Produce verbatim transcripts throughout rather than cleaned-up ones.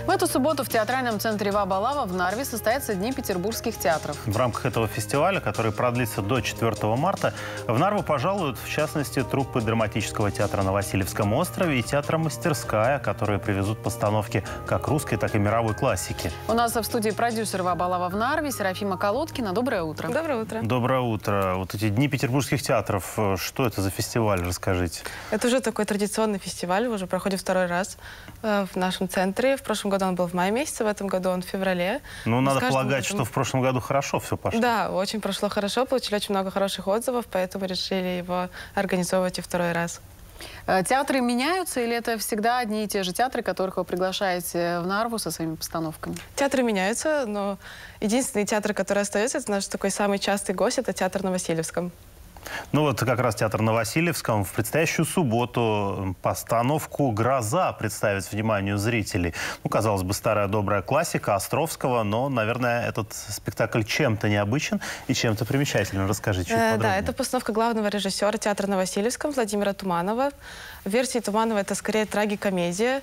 В эту субботу в театральном центре Ва-Балава в Нарве состоятся Дни петербургских театров. В рамках этого фестиваля, который продлится до четвёртого марта, в Нарву пожалуют, в частности, труппы драматического театра на Васильевском острове и театра «Мастерская», которые привезут постановки как русской, так и мировой классики. У нас в студии продюсер Ва-Балава в Нарве Серафима Колодкина. Доброе утро. Доброе утро. Доброе утро. Вот эти Дни петербургских театров, что это за фестиваль, расскажите. Это уже такой традиционный фестиваль, уже проходит второй раз в нашем центре. В прошлом году он был в мае месяце, в этом году он в феврале. Ну, надо полагать, этому... что в прошлом году хорошо все пошло. Да, очень прошло хорошо, получили очень много хороших отзывов, поэтому решили его организовывать и второй раз. Театры меняются или это всегда одни и те же театры, которых вы приглашаете в Нарву со своими постановками? Театры меняются, но единственный театр, который остается, это наш такой самый частый гость, это театр на Васильевском. Ну вот как раз театр на Васильевском в предстоящую субботу постановку «Гроза» представит вниманию зрителей. Ну, казалось бы, старая добрая классика Островского, но, наверное, этот спектакль чем-то необычен и чем-то примечателен. Расскажите чуть э, подробнее. Да, это постановка главного режиссера театра на Васильевском Владимира Туманова. В версии Туманова это скорее трагикомедия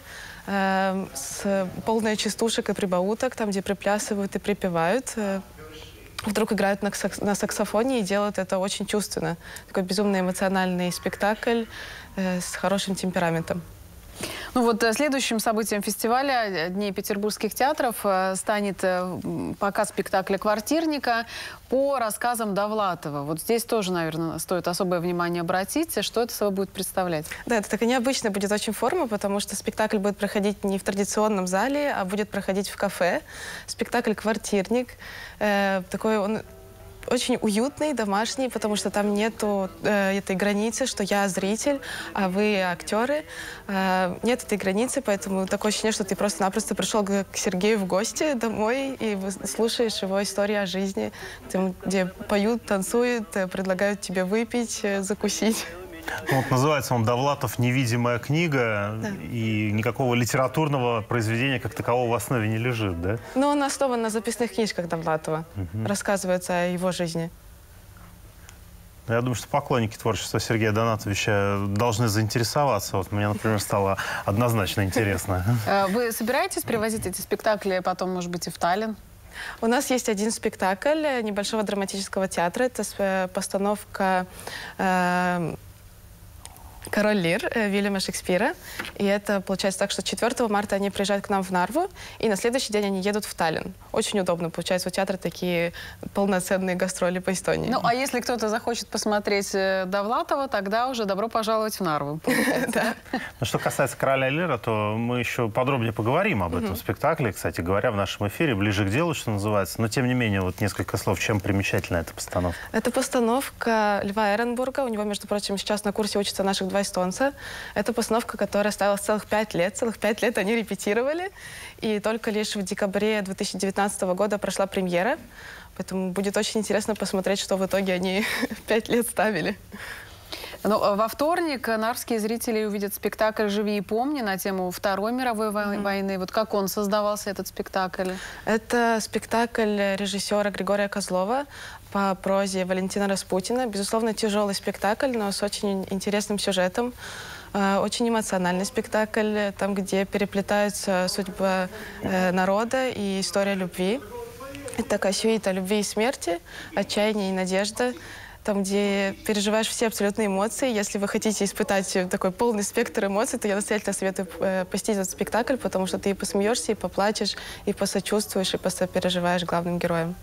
э, с полной частушек и прибауток, там, где приплясывают и припевают. Э, Вдруг играют на, сакс на саксофоне и делают это очень чувственно. Такой безумно эмоциональный спектакль э, с хорошим темпераментом. Ну вот следующим событием фестиваля Дней петербургских театров станет показ спектакля «Квартирника» по рассказам Довлатова. Вот здесь тоже, наверное, стоит особое внимание обратить. Что это собой будет представлять? Да, это такая необычная будет очень форма, потому что спектакль будет проходить не в традиционном зале, а будет проходить в кафе. Спектакль «Квартирник». Э, такой он... очень уютный, домашний, потому что там нету э, этой границы, что я зритель, а вы актеры. Э, нет этой границы, поэтому такое ощущение, что ты просто-напросто пришел к, к Сергею в гости домой и слушаешь его историю о жизни, там, где поют, танцуют, предлагают тебе выпить, закусить. Ну, вот называется он «Довлатов. Невидимая книга», да. И никакого литературного произведения как такового в основе не лежит, да? Ну, он основан на записных книжках Довлатова. Угу. Рассказывается о его жизни. Я думаю, что поклонники творчества Сергея Донатовича должны заинтересоваться. Вот мне, например, стало однозначно интересно. Вы собираетесь привозить эти спектакли потом, может быть, и в Таллин? У нас есть один спектакль небольшого драматического театра. Это постановка... Э «Король Лир» Вильяма Шекспира. И это получается так, что четвёртого марта они приезжают к нам в Нарву, и на следующий день они едут в Таллин. Очень удобно. Получается, у театра такие полноценные гастроли по Эстонии. Ну, а если кто-то захочет посмотреть Довлатова, тогда уже добро пожаловать в Нарву. Ну, что касается «Короля Лира», то мы еще подробнее поговорим об этом спектакле. Кстати говоря, в нашем эфире ближе к делу, что называется. Но, тем не менее, вот несколько слов. Чем примечательна эта постановка? Это постановка Льва Эренбурга. У него, между прочим, сейчас на курсе учатся наших два эстонца. Это постановка, которая ставилась целых пять лет. Целых пять лет они репетировали. И только лишь в декабре две тысячи девятнадцатого года прошла премьера. Поэтому будет очень интересно посмотреть, что в итоге они пять лет ставили. Ну, во вторник нарвские зрители увидят спектакль «Живи и помни» на тему Второй мировой mm-hmm. войны. Вот как он создавался, этот спектакль? Это спектакль режиссера Григория Козлова по прозе Валентина Распутина. Безусловно, тяжелый спектакль, но с очень интересным сюжетом. Очень эмоциональный спектакль, там, где переплетаются судьба народа и история любви. Это такая сюита любви и смерти, отчаяния и надежда. Там, где переживаешь все абсолютные эмоции. Если вы хотите испытать такой полный спектр эмоций, то я настоятельно советую э, посетить этот спектакль, потому что ты и посмеешься, и поплачешь, и посочувствуешь, и посопереживаешь главным героям.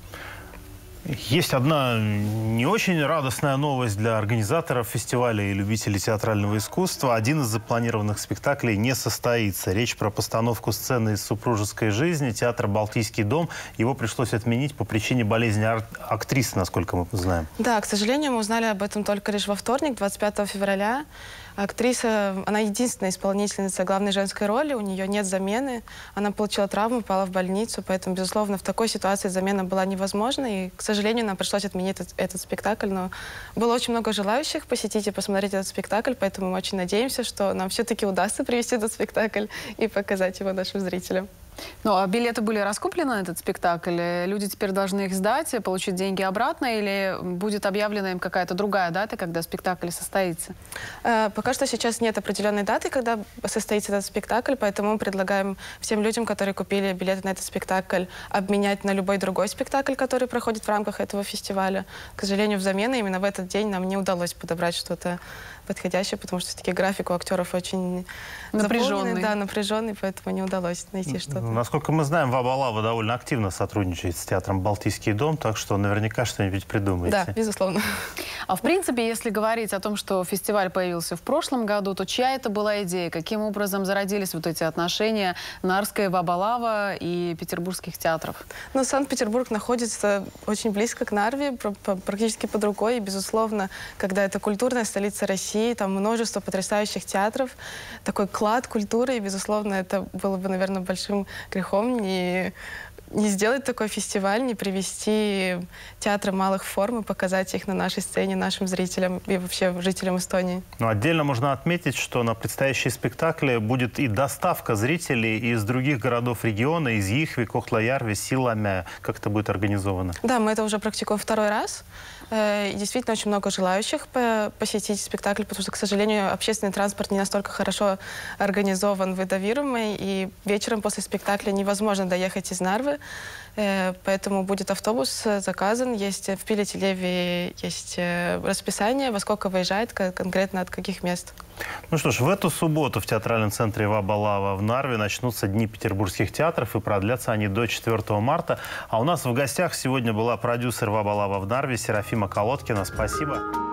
Есть одна не очень радостная новость для организаторов фестиваля и любителей театрального искусства. Один из запланированных спектаклей не состоится. Речь про постановку сцены из супружеской жизни театра «Балтийский дом». Его пришлось отменить по причине болезни актрисы, насколько мы знаем. Да, к сожалению, мы узнали об этом только лишь во вторник, двадцать пятого февраля. Актриса, она единственная исполнительница главной женской роли, у нее нет замены. Она получила травму, попала в больницу, поэтому, безусловно, в такой ситуации замена была невозможна. И, к сожалению, нам пришлось отменить этот, этот спектакль. Но было очень много желающих посетить и посмотреть этот спектакль, поэтому мы очень надеемся, что нам все-таки удастся привести этот спектакль и показать его нашим зрителям. Ну, а билеты были раскуплены на этот спектакль? Люди теперь должны их сдать, получить деньги обратно, или будет объявлена им какая-то другая дата, когда спектакль состоится? Пока что сейчас нет определенной даты, когда состоится этот спектакль, поэтому мы предлагаем всем людям, которые купили билеты на этот спектакль, обменять на любой другой спектакль, который проходит в рамках этого фестиваля. К сожалению, взамен именно в этот день нам не удалось подобрать что-то подходящее, потому что все-таки график у актеров очень напряженный. Да, напряженный, поэтому не удалось найти что-то. Насколько мы знаем, Вабалава довольно активно сотрудничает с театром «Балтийский дом», так что наверняка что-нибудь придумаете. Да, безусловно. А в принципе, если говорить о том, что фестиваль появился в прошлом году, то чья это была идея? Каким образом зародились вот эти отношения Нарской, Вабалава и петербургских театров? Ну, Санкт-Петербург находится очень близко к Нарве, практически под рукой. И, безусловно, когда это культурная столица России, там множество потрясающих театров, такой клад культуры, и, безусловно, это было бы, наверное, большим грехом не, не сделать такой фестиваль, не привести театры малых форм и показать их на нашей сцене нашим зрителям и вообще жителям Эстонии. Ну, отдельно можно отметить, что на предстоящие спектакли будет и доставка зрителей из других городов региона, из Ихви, Кохтла-Ярви, Силамя. Как это будет организовано? Да, мы это уже практикуем второй раз. И действительно очень много желающих посетить спектакль, потому что, к сожалению, общественный транспорт не настолько хорошо организован, выдавируемый, и вечером после спектакля невозможно доехать из Нарвы, поэтому будет автобус заказан, есть в Пиле-Телеве есть расписание, во сколько выезжает, конкретно от каких мест. Ну что ж, в эту субботу в театральном центре Вабалава в Нарве начнутся Дни петербургских театров, и продлятся они до четвёртого марта. А у нас в гостях сегодня была продюсер Вабалава в Нарве Серафима Колодкина. Спасибо.